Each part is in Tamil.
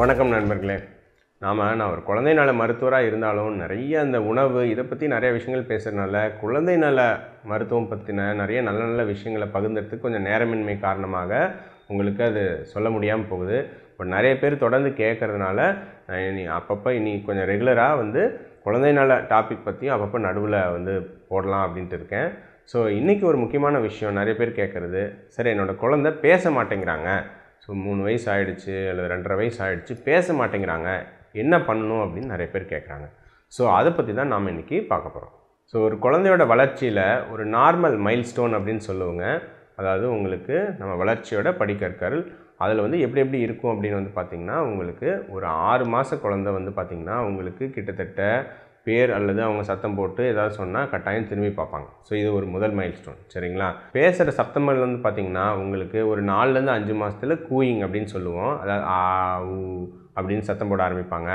வணக்கம் நண்பர்களே. நான் ஒரு குழந்தை நல மருத்துவராக இருந்தாலும் நிறைய அந்த உணவு இதை பற்றி நிறைய விஷயங்கள் பேசுகிறதுனால குழந்தை நல மருத்துவம் பற்றின நிறைய நல்ல நல்ல விஷயங்களை பகிர்ந்ததுக்கு கொஞ்சம் நேரமின்மை காரணமாக உங்களுக்கு அது சொல்ல முடியாமல் போகுது. இப்போ நிறைய பேர் தொடர்ந்து கேட்குறதுனால அப்பப்போ இனி கொஞ்சம் ரெகுலராக குழந்தை நல டாபிக் பற்றியும் அப்பப்போ நடுவில் போடலாம் அப்படின்ட்டு இருக்கேன். ஸோ இன்றைக்கி ஒரு முக்கியமான விஷயம் நிறைய பேர் கேட்குறது, சரி என்னோடய குழந்தை பேச மாட்டேங்கிறாங்க, ஸோ 3 வயசு ஆகிடுச்சு அல்லது 2.5 வயசு ஆகிடுச்சு, பேச மாட்டேங்கிறாங்க, என்ன பண்ணணும் அப்படின்னு நிறைய பேர் கேட்குறாங்க. ஸோ அதை பற்றி தான் நாம் இன்றைக்கி பார்க்க போகிறோம். ஸோ ஒரு குழந்தையோட வளர்ச்சியில் ஒரு நார்மல் மைல்ஸ்டோன் அப்படின்னு சொல்லுவோங்க. அதாவது உங்களுக்கு நம்ம வளர்ச்சியோட படிக்கற்கள் அதில் எப்படி இருக்கும் அப்படின்னு பார்த்திங்கன்னா, உங்களுக்கு ஒரு 6 மாத குழந்தை பார்த்திங்கன்னா உங்களுக்கு கிட்டத்தட்ட பேர் அல்லது அவங்க சத்தம் போட்டு ஏதாவது சொன்னால் கட்டாயம் திரும்பி பார்ப்பாங்க. ஸோ இது ஒரு முதல் மைல்ஸ்டோன். சரிங்களா? பேசுகிற சத்தங்கள் பார்த்திங்கன்னா உங்களுக்கு ஒரு 4லேருந்து 5 மாதத்தில் கூயிங் அப்படின்னு சொல்லுவோம். அதாவது ஆ ஊ அப்படின்னு சத்தம் போட ஆரம்பிப்பாங்க.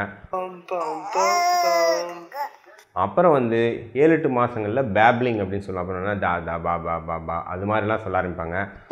அப்புறம் 7-8 மாதங்களில் பேப்ளிங் அப்படின்னு சொல்லுவோம். அப்புறம் தா தா பா பா பா பா அது மாதிரிலாம் சொல்ல ஆரம்பிப்பாங்க.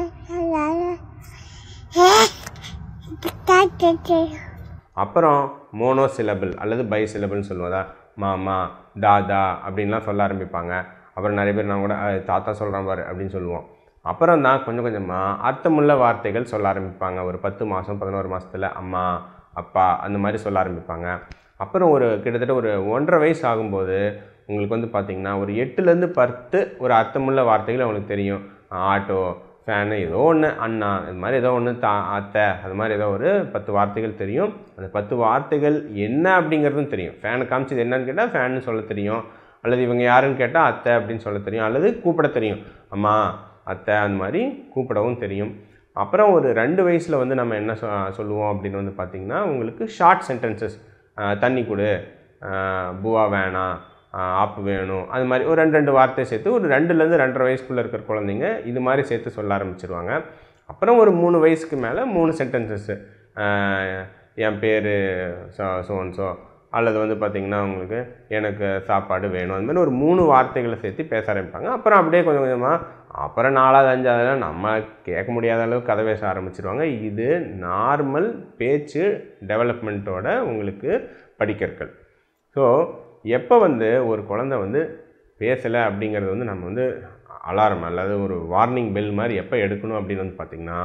அப்புறம் மோனோசிலபிள் அல்லது பைசிலபிள்னு சொல்லுவோம். மாமா தாதா அப்படின்லாம் சொல்ல ஆரம்பிப்பாங்க. அப்புறம் நிறைய பேர் நான் கூட தாத்தா சொல்கிறான் பாரு அப்படின்னு சொல்லுவோம். அப்புறம் தான் கொஞ்சம் கொஞ்சமாக அர்த்தமுள்ள வார்த்தைகள் சொல்ல ஆரம்பிப்பாங்க. ஒரு 10 மாதம் 11 மாதத்தில் அம்மா அப்பா அந்த மாதிரி சொல்ல ஆரம்பிப்பாங்க. அப்புறம் ஒரு கிட்டத்தட்ட ஒரு 1.5 வயசு ஆகும்போது உங்களுக்கு பார்த்திங்கன்னா ஒரு 8லேருந்து 10 ஒரு அர்த்தமுள்ள வார்த்தைகள் அவங்களுக்கு தெரியும். ஆட்டோ, ஃபேனு, ஏதோ ஒன்று, அண்ணா, இது மாதிரி ஏதோ ஒன்று, அத்தை, அது மாதிரி ஏதோ ஒரு 10 வார்த்தைகள் தெரியும். அந்த 10 வார்த்தைகள் என்ன அப்படிங்கிறதும் தெரியும். ஃபேனை காமிச்சது என்னன்னு கேட்டால் ஃபேன்னு சொல்ல தெரியும், அல்லது இவங்க யாருன்னு கேட்டால் அத்தை அப்படின்னு சொல்ல தெரியும், அல்லது கூப்பிட தெரியும், அம்மா அத்தை அந்த மாதிரி கூப்பிடவும் தெரியும். அப்புறம் ஒரு 2 வயசில் நம்ம என்ன சொல்லுவோம் அப்படின்னு பார்த்திங்கன்னா உங்களுக்கு ஷார்ட் சென்டென்சஸ், தண்ணி கொடு, பூவா வேணாம், ஆப்பு வேணும், அது மாதிரி ஒரு 2 வார்த்தை சேர்த்து ஒரு 2லேருந்து 2.5 வயசுக்குள்ளே இருக்கிற குழந்தைங்க இது மாதிரி சேர்த்து சொல்ல ஆரம்பிச்சிருவாங்க. அப்புறம் ஒரு 3 வயசுக்கு மேலே 3 சென்டென்சஸ்ஸு, என் பேர் சோன்சோ, அல்லது பார்த்திங்கன்னா உங்களுக்கு எனக்கு சாப்பாடு வேணும், அது மாதிரி ஒரு 3 வார்த்தைகளை சேர்த்து பேச ஆரம்பிப்பாங்க. அப்புறம் அப்படியே கொஞ்சம் கொஞ்சமாக அப்புறம் 4வது 5வதுலாம் நம்ம கேட்க முடியாத அளவுக்கு கதை பேச ஆரம்பிச்சிருவாங்க. இது நார்மல் பேச்சு டெவலப்மெண்ட்டோட உங்களுக்கு படிக்கற்கள். ஸோ எப்போ ஒரு குழந்தை பேசலை அப்படிங்கிறது நம்ம அலாரம் அல்லது ஒரு வார்னிங் பெல் மாதிரி எப்போ எடுக்கணும் அப்படின்னு பார்த்திங்கன்னா,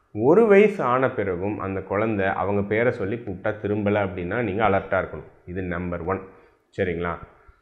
1 வயசு ஆன பிறகும் அந்த குழந்தை அவங்க பேரை சொல்லி கூப்பிட்டா திரும்பலை அப்படின்னா நீங்கள் அலர்ட்டாக இருக்கணும். இது நம்பர் 1. சரிங்களா?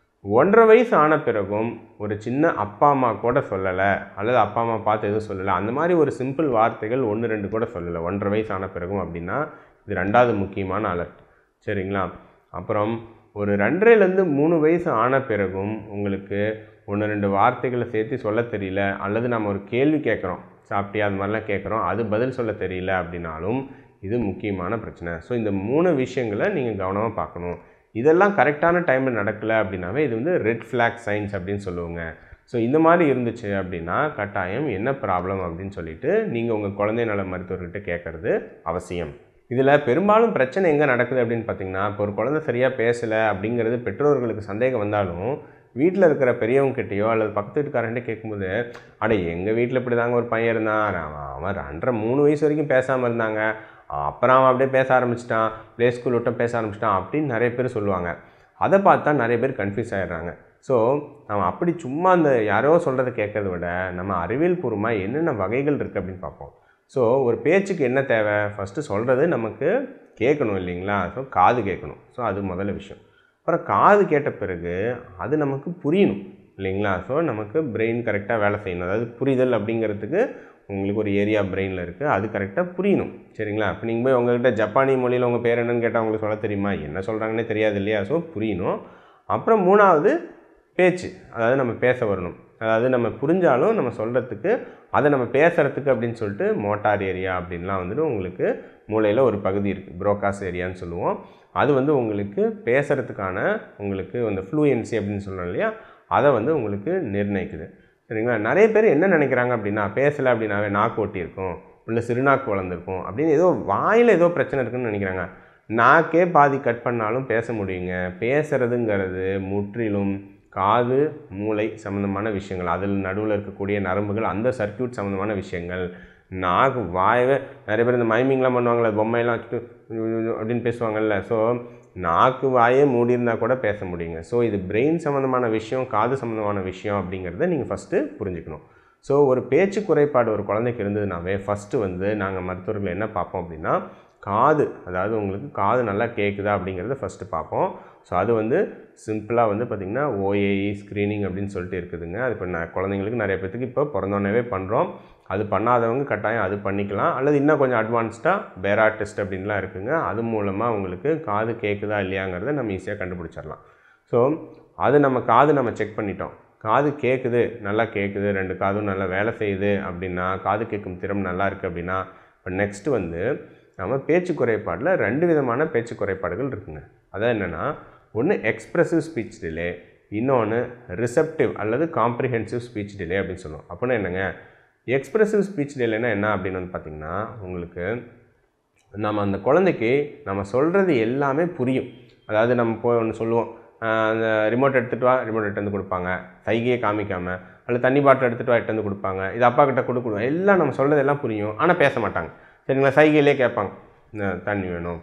1.5 வயசு ஆன பிறகும் ஒரு சின்ன அப்பா அம்மா கூட சொல்லலை அல்லது அப்பா அம்மா பார்த்து எதுவும் சொல்லலை, அந்த மாதிரி ஒரு சிம்பிள் வார்த்தைகள் 1-2 கூட சொல்லலை 1.5 வயசு ஆன பிறகும் அப்படின்னா இது 2வது முக்கியமான அலர்ட். சரிங்களா? அப்புறம் ஒரு 2.5லேருந்து 3 வயசு ஆன பிறகும் உங்களுக்கு 1-2 வார்த்தைகளை சேர்த்து சொல்ல தெரியல, அல்லது நம்ம ஒரு கேள்வி கேட்குறோம், சாப்பிட்டியா அது மாதிரிலாம் கேட்குறோம், அது பதில் சொல்ல தெரியல அப்படின்னாலும் இது முக்கியமான பிரச்சனை. ஸோ இந்த 3 விஷயங்களை நீங்கள் கவனமாக பார்க்கணும். இதெல்லாம் கரெக்டான டைமில் நடக்கலை அப்படின்னாவே இது ரெட் ஃப்ளாக் சைன்ஸ் அப்படின்னு சொல்லுவோங்க. ஸோ இந்த மாதிரி இருந்துச்சு அப்படின்னா கட்டாயம் என்ன ப்ராப்ளம் அப்படின்னு சொல்லிட்டு நீங்கள் உங்கள் குழந்தை நல மருத்துவர்கிட்ட கேட்குறது அவசியம். இதில் பெரும்பாலும் பிரச்சனை எங்கே நடக்குது அப்படின்னு பார்த்திங்கன்னா, இப்போ ஒரு குழந்தை சரியாக பேசலை அப்படிங்கிறது பெற்றோர்களுக்கு சந்தேகம் வந்தாலும் வீட்டில் இருக்கிற பெரியவங்ககிட்டையோ அல்லது பக்கத்து வீட்டுக்காரன்ட்டே கேட்கும்போது, அட எங்கள் வீட்டில் இப்படி தாங்க ஒரு பையன் இருந்தான், அவன் 2.5-3 வயசு வரைக்கும் பேசாமல் இருந்தாங்க, அப்புறம் அவன் அப்படியே பேச ஆரம்பிச்சிட்டான், ப்ளே ஸ்கூல் விட்டும் பேச ஆரம்பிச்சிட்டான் அப்படின்னு நிறைய பேர் சொல்லுவாங்க. அதை பார்த்தா நிறைய பேர் கன்ஃபியூஸ் ஆகிடுறாங்க. ஸோ நம்ம அப்படி சும்மா அந்த யாரோ சொல்கிறத கேட்குறத விட நம்ம அறிவியல் பூர்வமாக என்னென்ன வகைகள் இருக்குது அப்படின்னு பார்ப்போம். ஸோ ஒரு பேச்சுக்கு என்ன தேவை? ஃபஸ்ட்டு சொல்கிறது நமக்கு கேட்கணும் இல்லைங்களா? ஸோ காது கேட்கணும். ஸோ அது முதல்ல விஷயம். அப்புறம் காது கேட்ட பிறகு அது நமக்கு புரியணும் இல்லைங்களா? ஸோ நமக்கு பிரெயின் கரெக்டாக வேலை செய்யணும். அதாவது புரிதல் அப்படிங்கிறதுக்கு உங்களுக்கு ஒரு ஏரியா பிரெயினில் இருக்குது, அது கரெக்டாக புரியணும். சரிங்களா? இப்போ நீங்கள் போய் உங்கள்கிட்ட ஜப்பானி மொழியில் உங்கள் பேர் என்னன்னு கேட்டால் உங்களுக்கு சொல்ல தெரியுமா? என்ன சொல்கிறாங்கன்னே தெரியாது இல்லையா? ஸோ புரியணும். அப்புறம் 3வது பேச்சு, அதாவது நம்ம பேச வரணும். அதாவது நம்ம புரிஞ்சாலும் நம்ம சொல்கிறதுக்கு அதை நம்ம பேசுகிறதுக்கு அப்படின்னு சொல்லிட்டு மோட்டார் ஏரியா அப்படின்லாம் உங்களுக்கு மூளையில் ஒரு பகுதி இருக்குது, புரோகாஸ் ஏரியான்னு சொல்லுவோம். அது உங்களுக்கு பேசுகிறதுக்கான உங்களுக்கு ஃப்ளூயன்சி அப்படின்னு சொல்கிறோம் இல்லையா, அதை உங்களுக்கு நிர்ணயிக்குது. சரிங்களா? நிறைய பேர் என்ன நினைக்கிறாங்க அப்படின்னா, பேசலை அப்படின்னாவே நாக்கு ஒட்டி இருக்கும், இல்லை சிறுநாக்கு வளர்ந்துருக்கும் அப்படின்னு ஏதோ வாயில் ஏதோ பிரச்சனை இருக்குதுன்னு நினைக்கிறாங்க. நாக்கே பாதி கட் பண்ணாலும் பேச முடியுங்க. பேசுகிறதுங்கிறது முற்றிலும் காது மூளை சம்மந்தமான விஷயங்கள், அதில் நடுவில் இருக்கக்கூடிய நரம்புகள், அந்த சர்க்யூட் சம்மந்தமான விஷயங்கள். நாக்கு வாயவே நிறைய பேர் இந்த மைமிங்லாம் பண்ணுவாங்களே, பொம்மையெல்லாம் வச்சுட்டு அப்படின்னு பேசுவாங்கல்ல. ஸோ நாக்கு வாயே மூடி இருந்தால் கூட பேச முடியுங்க. ஸோ இது பிரெயின் சம்மந்தமான விஷயம், காது சம்மந்தமான விஷயம் அப்படிங்கிறத நீங்கள் ஃபஸ்ட்டு புரிஞ்சுக்கணும். ஸோ ஒரு பேச்சு குறைபாடு ஒரு குழந்தைக்கு இருந்ததுனாவே ஃபஸ்ட்டு வந்து நாங்கள் மருத்துவர்கள் என்ன பார்ப்போம் அப்படின்னா, காது, அதாவது உங்களுக்கு காது நல்லா கேட்குதா அப்படிங்கிறத ஃபஸ்ட்டு பார்ப்போம். ஸோ அது வந்து சிம்பிளாக வந்து பார்த்திங்கன்னா ஓஏஇ ஸ்க்ரீனிங் அப்படின்னு சொல்லிட்டு இருக்குதுங்க. அது இப்போ குழந்தைங்களுக்கு நிறைய பேத்துக்கு இப்போ பிறந்தோடனே பண்ணுறோம். அது பண்ணாதவங்க கட்டாயம் அது பண்ணிக்கலாம். அல்லது இன்னும் கொஞ்சம் அட்வான்ஸ்டாக பேரா டெஸ்ட் அப்படின்லாம் இருக்குதுங்க. அது மூலமாக உங்களுக்கு காது கேட்குதா இல்லையாங்கிறத நம்ம ஈஸியாக கண்டுபிடிச்சிடலாம். ஸோ அது நம்ம செக் பண்ணிட்டோம். காது கேட்குது, நல்லா கேட்குது, 2 காதும் நல்லா வேலை செய்யுது அப்படின்னா, காது கேட்கும் திறன் நல்லா இருக்குது அப்படின்னா, இப்போ நெக்ஸ்ட்டு வந்து நம்ம பேச்சு குறைபாடில் 2 விதமான பேச்சு குறைபாடுகள் இருக்குங்க. அதான் என்னென்னா, ஒன்று எக்ஸ்ப்ரெசிவ் ஸ்பீச் டிலே, இன்னொன்று ரிசெப்டிவ் அல்லது காம்ப்ரிஹென்சிவ் ஸ்பீச் டிலே அப்படின்னு சொல்லுவோம். அப்படின்னா என்னங்க, எக்ஸ்ப்ரெசிவ் ஸ்பீச் டிலேனா என்ன அப்படின்னு வந்து பார்த்திங்கன்னா, உங்களுக்கு நம்ம அந்த குழந்தைக்கு நம்ம சொல்கிறது எல்லாமே புரியும். அதாவது நம்ம போய் ஒன்று சொல்லுவோம், அந்த ரிமோட் எடுத்துகிட்டு வா, ரிமோட் எடுத்து வந்து கொடுப்பாங்க, சைகையை காமிக்காமல். அல்லது தண்ணி பாட்டில் எடுத்துகிட்டு வா, எடுத்து வந்து கொடுப்பாங்க. இது அப்பா கிட்ட கொடுக்கணும், எல்லாம் நம்ம சொல்கிறது எல்லாம் புரியும், ஆனால் பேச மாட்டாங்க. சரிங்களா, சைகையிலே கேட்பாங்க, தண்ணி வேணும்,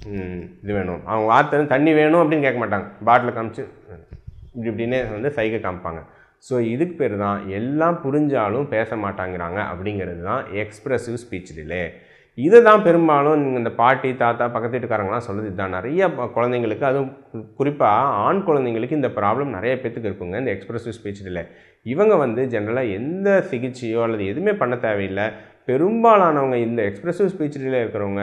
இது வேணும். அவங்க வார்த்தை தண்ணி வேணும் அப்படின்னு கேட்க மாட்டாங்க, பாட்டில் காமிச்சு இப்படின்னே வந்து சைகை காமிப்பாங்க. ஸோ இதுக்கு பேர் தான் எல்லாம் புரிஞ்சாலும் பேச மாட்டாங்கிறாங்க அப்படிங்கிறது தான் எக்ஸ்ப்ரெசிவ் ஸ்பீச் டிலே. இதை தான் பெரும்பாலும் இந்த பாட்டி தாத்தா பக்கத்து வீட்டுக்காரங்களாம் சொல்லுது. இதுதான் நிறைய குழந்தைங்களுக்கு, அதுவும் குறிப்பாக ஆண் குழந்தைங்களுக்கு இந்த ப்ராப்ளம் நிறைய பேத்துக்கு இருக்குங்க, இந்த எக்ஸ்ப்ரெசிவ் ஸ்பீச் டிலே. இவங்க வந்து ஜென்ரலாக எந்த சிகிச்சையோ அல்லது எதுவுமே பண்ண தேவையில்லை. பெரும்பாலானவங்க இந்த எக்ஸ்ப்ரெசிவ் ஸ்பீச் டிலே இருக்கிறவங்க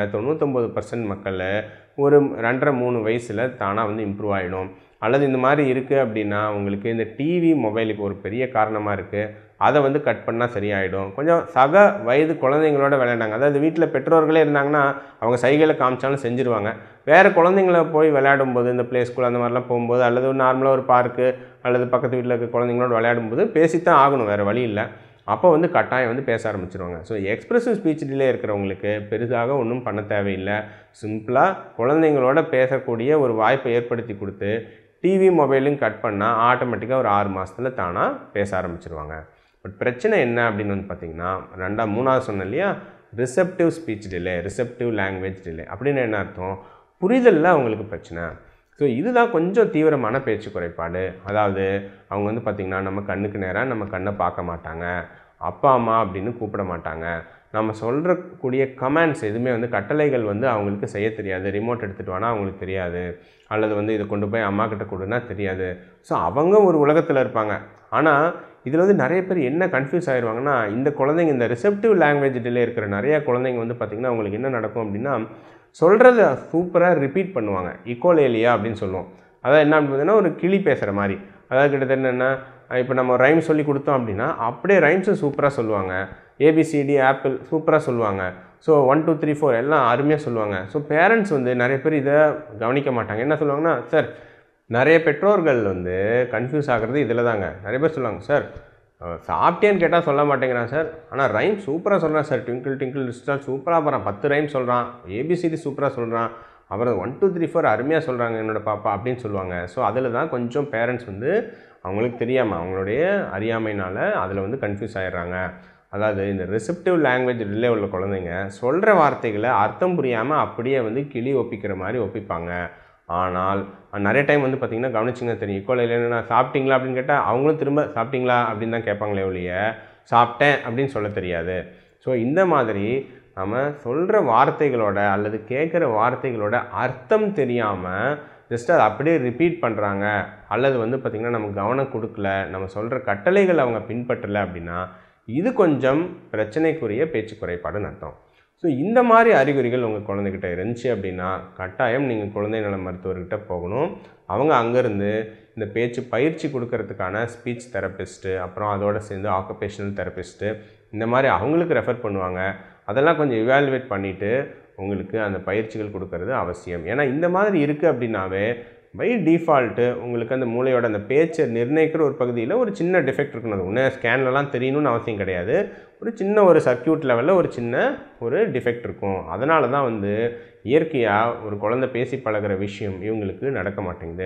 99% மக்கள் ஒரு 2.5-3 வயசில் தானாக வந்து இம்ப்ரூவ் ஆகிடும். அல்லது இந்த மாதிரி இருக்குது அப்படின்னா உங்களுக்கு இந்த டிவி மொபைலுக்கு ஒரு பெரிய காரணமாக இருக்குது, அதை வந்து கட் பண்ணால் சரியாயிடும். கொஞ்சம் சக வயது குழந்தைங்களோட விளையாண்டாங்க, அதாவது வீட்டில் பெற்றோர்களே இருந்தாங்கன்னா அவங்க சைகையில் காமிச்சாலும் செஞ்சுருவாங்க. வேறு குழந்தைங்கள போய் விளையாடும்போது, இந்த ப்ளே ஸ்கூல் அந்த மாதிரிலாம் போகும்போது, அல்லது நார்மலாக ஒரு பார்க்கு அல்லது பக்கத்து வீட்டில் இருக்க குழந்தைங்களோட விளையாடும்போது பேசித்தான் ஆகணும், வேறு வழி இல்லை. அப்போ வந்து கட்டாயம் வந்து பேச ஆரம்பிச்சிருவாங்க. ஸோ எக்ஸ்ப்ரெசிவ் ஸ்பீச் டிலே இருக்கிறவங்களுக்கு பெரிதாக ஒன்றும் பண்ண தேவையில்லை. சிம்பிளாக குழந்தைங்களோட பேசக்கூடிய ஒரு வாய்ப்பை ஏற்படுத்தி கொடுத்து டிவி மொபைலும் கட் பண்ணால் ஆட்டோமேட்டிக்காக ஒரு 6 மாதத்தில் தானாக பேச ஆரம்பிச்சிருவாங்க. பட் பிரச்சனை என்ன அப்படின்னு வந்து பார்த்திங்கன்னா, 3வது சொன்னேன் இல்லையா, receptive speech delay, receptive language delay அப்படின்னு என்ன அர்த்தம், புரிதலில் அவங்களுக்கு பிரச்சனை. ஸோ இதுதான் கொஞ்சம் தீவிரமான பேச்சு குறைபாடு. அதாவது அவங்க வந்து பார்த்திங்கன்னா நம்ம கண்ணுக்கு நேராக நம்ம கண்ணை பார்க்க மாட்டாங்க, அப்பா அம்மா அப்படின்னு கூப்பிட மாட்டாங்க, நம்ம சொல்கிறக்கூடிய கமெண்ட்ஸ் எதுவுமே வந்து கட்டளைகள் வந்து அவங்களுக்கு செய்ய தெரியாது, ரிமோட் எடுத்துகிட்டு வானா அவங்களுக்கு தெரியாது, அல்லது வந்து இதை கொண்டு போய் அம்மா கிட்ட கொடுன்னா தெரியாது. ஸோ அவங்க ஒரு உலகத்தில் இருப்பாங்க. ஆனால் இதில் வந்து நிறைய பேர் என்ன கன்ஃபியூஸ் ஆகிடுவாங்கன்னா, இந்த குழந்தைங்க இந்த ரிசெப்டிவ் லாங்குவேஜ் டிலே இருக்கிற நிறைய குழந்தைங்க வந்து பார்த்திங்கன்னா அவங்களுக்கு என்ன நடக்கும் அப்படின்னா, சொல்கிறத சூப்பராக ரிப்பீட் பண்ணுவாங்க. இக்கோலேலியா அப்படின்னு சொல்லுவோம். அதாவது என்ன அப்படின்னா ஒரு கிளி பேசுகிற மாதிரி. அதாவது கிட்டத்தட்ட என்னென்னா, இப்போ நம்ம ரைம் சொல்லி கொடுத்தோம் அப்படின்னா அப்படியே ரைம்ஸும் சூப்பராக சொல்லுவாங்க. ஏபிசிடி ஆப்பிள் சூப்பராக சொல்லுவாங்க. ஸோ 1 2 3 4 எல்லாம் அருமையாக சொல்லுவாங்க. ஸோ பேரண்ட்ஸ் வந்து நிறைய பேர் இதை கவனிக்க மாட்டாங்க. என்ன சொல்லுவாங்கன்னா, சார் நிறைய பெற்றோர்கள் வந்து கன்ஃபியூஸ் ஆகிறது இதில் தாங்க. நிறைய பேர் சொல்லுவாங்க, சார் சாப்பிட்டேன்னு கேட்டால் சொல்ல மாட்டேங்கிறான் சார், ஆனால் ரைம் சூப்பராக சொல்கிறான் சார், ட்விங்கிள் ட்விங்கிள் லிஸ்டால் சூப்பராக போகிறான், 10 ரைம் சொல்கிறான், ஏபிசிடி சூப்பராக சொல்கிறான், அப்புறம் 1 2 3 4 அருமையாக சொல்கிறாங்க என்னோடய பாப்பா அப்படின்னு சொல்லுவாங்க. ஸோ அதில் தான் கொஞ்சம் பேரண்ட்ஸ் வந்து அவங்களுக்கு தெரியாமல் அவங்களுடைய அறியாமையினால் அதில் வந்து கன்ஃபியூஸ் ஆகிடுறாங்க. அதாவது இந்த ரிசெப்டிவ் லாங்குவேஜ் டிலே உள்ள குழந்தைங்க சொல்கிற வார்த்தைகளை அர்த்தம் புரியாமல் அப்படியே வந்து கிளி ஒப்பிக்கிற மாதிரி ஒப்பிப்பாங்க. ஆனால் நிறைய டைம் வந்து பார்த்திங்கன்னா கவனிச்சிங்கன்னா தெரியும், இக்கோலையில் என்னென்னா சாப்பிட்டீங்களா அப்படின்னு கேட்டால் அவங்களும் திரும்ப சாப்பிட்டீங்களா அப்படின்னு தான் கேட்பாங்களே ஒழிய சாப்பிட்டேன் அப்படின்னு சொல்ல தெரியாது. ஸோ இந்த மாதிரி நம்ம சொல்கிற வார்த்தைகளோட அல்லது கேட்குற வார்த்தைகளோட அர்த்தம் தெரியாமல் ஜஸ்ட் அதை அப்படியே ரிப்பீட் பண்ணுறாங்க, அல்லது வந்து பார்த்திங்கன்னா நம்ம கவனம் கொடுக்கல, நம்ம சொல்கிற கட்டளைகள் அவங்க பின்பற்றலை அப்படின்னா இது கொஞ்சம் பிரச்சனைக்குரிய பேச்சு குறைபாடுன்னு அர்த்தம். ஸோ இந்த மாதிரி அறிகுறிகள் உங்கள் குழந்தைகிட்ட இருந்துச்சு அப்படின்னா கட்டாயம் நீங்கள் குழந்தை நல மருத்துவர்கிட்ட போகணும். அவங்க அங்கேருந்து இந்த பேச்சு பயிற்சி கொடுக்கறதுக்கான ஸ்பீச் தெரபிஸ்ட்டு, அப்புறம் அதோடு சேர்ந்து ஆக்குபேஷனல் தெரபிஸ்ட்டு இந்த மாதிரி அவங்களுக்கு ரெஃபர் பண்ணுவாங்க. அதெல்லாம் கொஞ்சம் இவாலுவேட் பண்ணிவிட்டு உங்களுக்கு அந்த பயிற்சிகள் கொடுக்கறது அவசியம். ஏன்னா இந்த மாதிரி இருக்குது அப்படின்னாவே பை டிஃபால்ட்டு உங்களுக்கு அந்த மூளையோட அந்த பேச்சை நிர்ணயிக்கிற ஒரு பகுதியில் ஒரு சின்ன டிஃபெக்ட் இருக்கணும். அது ஒன்றே ஸ்கேன்லலாம் தெரியணும்னு அவசியம் கிடையாது. ஒரு சின்ன ஒரு சர்க்கியூட் லெவலில் ஒரு சின்ன ஒரு டிஃபெக்ட் இருக்கும். அதனால தான் வந்து இயற்கையாக ஒரு குழந்தை பேசி பழகிற விஷயம் இவங்களுக்கு நடக்க மாட்டேங்குது.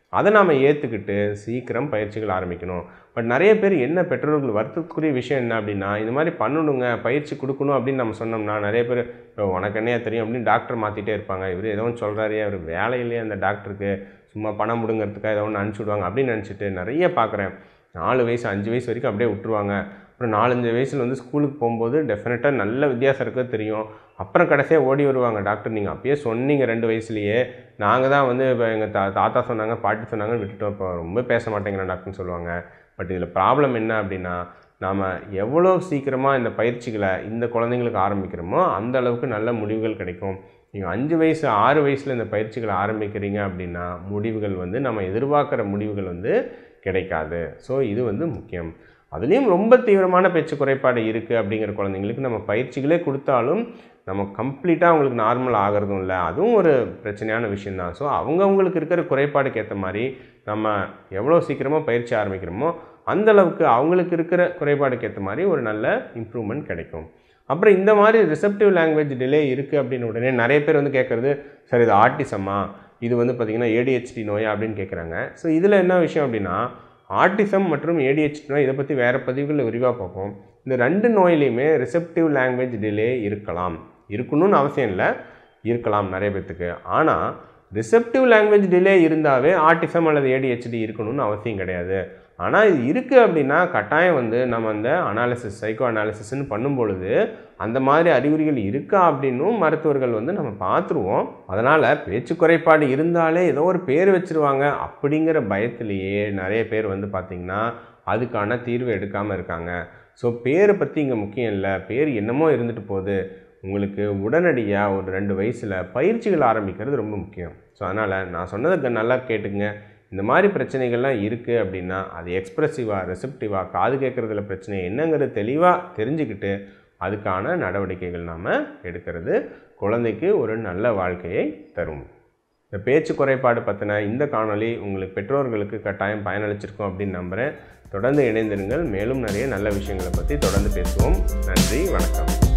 அதை நாம் ஏற்றுக்கிட்டு சீக்கிரம் பயிற்சிகள் ஆரம்பிக்கணும். பட் நிறைய பேர் என்ன பெற்றோர்கள் வருத்தத்துக்குரிய விஷயம் என்ன அப்படின்னா, இந்த மாதிரி பண்ணணுங்க, பயிற்சி கொடுக்கணும் அப்படின்னு நம்ம சொன்னோம்னா நிறைய பேர் உனக்கு என்னையா தெரியும் அப்படின்னு டாக்டர் மாற்றிட்டே இருப்பாங்க. இவர் ஏதோ ஒன்று சொல்கிறாரு, அவர் வேலையிலேயே அந்த டாக்டருக்கு சும்மா பணம் முடுங்கிறதுக்காக ஏதோ ஒன்று அனுப்பிச்சி விடுவாங்க அப்படின்னு நினச்சிட்டு நிறைய பார்க்குறேன். 4 வயசு 5 வயசு வரைக்கும் அப்படியே விட்டுருவாங்க. அப்புறம் 4-5 வயசில் வந்து ஸ்கூலுக்கு போகும்போது டெஃபினட்டாக நல்ல வித்தியாசம் இருக்கிறது தெரியும். அப்புறம் கடைசியாக ஓடி வருவாங்க, டாக்டர் நீங்கள் அப்பயே சொன்னீங்க 2 வயசுலேயே, நாங்கள் தான் வந்து இப்போ எங்கள் தாத்தா சொன்னாங்க பாட்டி சொன்னாங்கன்னு விட்டுட்டோம், இப்போ ரொம்ப பேச மாட்டேங்கிறேன் டாக்டர்னு சொல்லுவாங்க. பட் இதில் ப்ராப்ளம் என்ன அப்படின்னா, நாம் எவ்வளோ சீக்கிரமாக இந்த பயிற்சிகளை இந்த குழந்தைங்களுக்கு ஆரம்பிக்கிறோமோ அந்த அளவுக்கு நல்ல முடிவுகள் கிடைக்கும். நீங்கள் 5 வயசு 6 வயசில் இந்த பயிற்சிகளை ஆரம்பிக்கிறீங்க அப்படின்னா முடிவுகள் வந்து நம்ம எதிர்பார்க்குற முடிவுகள் வந்து கிடைக்காது. ஸோ இது வந்து முக்கியம். அதுலேயும் ரொம்ப தீவிரமான பேச்சு குறைபாடு இருக்குது அப்படிங்கிற குழந்தைங்களுக்கு நம்ம பயிற்சிகளே கொடுத்தாலும் நம்ம கம்ப்ளீட்டாக அவங்களுக்கு நார்மல் ஆகிறதும் இல்லை, அதுவும் ஒரு பிரச்சனையான விஷயந்தான். ஸோ அவங்கவுங்களுக்கு இருக்கிற குறைபாடுக்கு ஏற்ற மாதிரி நம்ம எவ்வளோ சீக்கிரமாக பயிற்சி ஆரம்பிக்கிறோமோ அந்தளவுக்கு அவங்களுக்கு இருக்கிற குறைபாடுக்கு ஏற்ற மாதிரி ஒரு நல்ல இம்ப்ரூவ்மெண்ட் கிடைக்கும். அப்புறம் இந்த மாதிரி ரிசப்டிவ் லாங்குவேஜ் டிலே இருக்குது அப்படின்னு உடனே நிறைய பேர் வந்து கேட்குறது, சார் இது ஆட்டிசமா, இது வந்து பார்த்திங்கன்னா ADHD நோயா அப்படின்னு கேட்குறாங்க. ஸோ இதில் என்ன விஷயம் அப்படின்னா, ஆட்டிசம் மற்றும் ADHD நோய் இதை பற்றி வேறு பதிவுகளில் விரிவாக பார்ப்போம். இந்த 2 நோயிலையுமே ரிசப்டிவ் லாங்குவேஜ் டிலே இருக்கலாம், இருக்கணும்னு அவசியம் இல்லை, இருக்கலாம் நிறைய பேர்த்துக்கு. ஆனால் ரிசப்டிவ் லாங்குவேஜ் டிலே இருந்தாவே ஆட்டிசம் அல்லது ADHD இருக்கணும்னு அவசியம் கிடையாது. ஆனால் இது இருக்குது அப்படின்னா கட்டாயம் வந்து நம்ம அந்த சைக்கோ அனாலிசிஸ்ன்னு பண்ணும்பொழுது அந்த மாதிரி அறிகுறிகள் இருக்கா அப்படின்னும் மருத்துவர்கள் வந்து நம்ம பார்த்துருவோம். அதனால் பேச்சு குறைபாடு இருந்தாலே ஏதோ ஒரு பேர் வச்சுருவாங்க அப்படிங்கிற பயத்திலேயே நிறைய பேர் வந்து பார்த்திங்கன்னா அதுக்கான தீர்வு எடுக்காமல் இருக்காங்க. ஸோ பேரை பற்றி இங்கே முக்கியம் இல்லை, பேர் என்னமோ இருந்துட்டு போகுது, உங்களுக்கு உடனடியாக ஒரு 2 வயசில் பயிற்சிகள் ஆரம்பிக்கிறது ரொம்ப முக்கியம். ஸோ அதனால் நான் சொன்னதை நல்லா கேட்டுங்க. இந்த மாதிரி பிரச்சனைகள்லாம் இருக்குது அப்படின்னா அது எக்ஸ்ப்ரெசிவாக ரிசப்டிவாக காது கேட்குறதுல பிரச்சனை என்னங்கிறது தெளிவாக தெரிஞ்சுக்கிட்டு அதுக்கான நடவடிக்கைகள் நாம் எடுக்கிறது குழந்தைக்கு ஒரு நல்ல வாழ்க்கையை தரும். இந்த பேச்சு குறைபாடு பற்றின இந்த காணொளி உங்களுக்கு பெற்றோர்களுக்கு கட்டாயம் பயனளிச்சிருக்கும் அப்படின்னு நம்புகிறேன். தொடர்ந்து இணைந்திருங்கள். மேலும் நிறைய நல்ல விஷயங்களை பற்றி தொடர்ந்து பேசுவோம். நன்றி, வணக்கம்.